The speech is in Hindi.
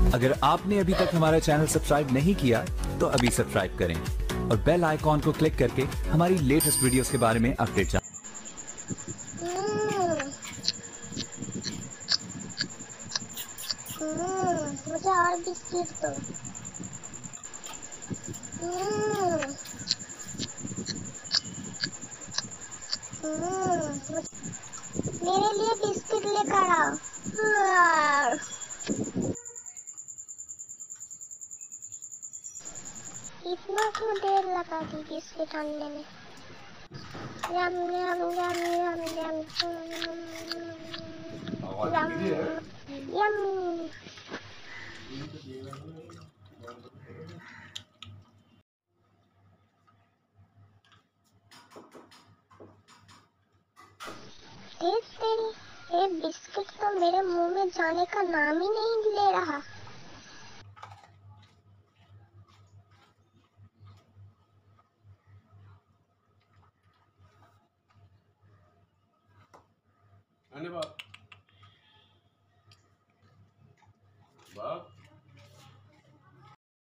अगर आपने अभी तक हमारा चैनल सब्सक्राइब नहीं किया तो अभी सब्सक्राइब करें और बेल आइकॉन को क्लिक करके हमारी लेटेस्ट वीडियोस के बारे में अपडेट जानें। मुझे और बिस्किट दो। मेरे लिए बिस्किट लेकर आओ। इतना क्यों देर लगा दी बिस्किट आने में? यम यम यम यम यम यम यम। तेरी ये बिस्किट तो मेरे मुंह में जाने का नाम ही नहीं ले रहा। बाप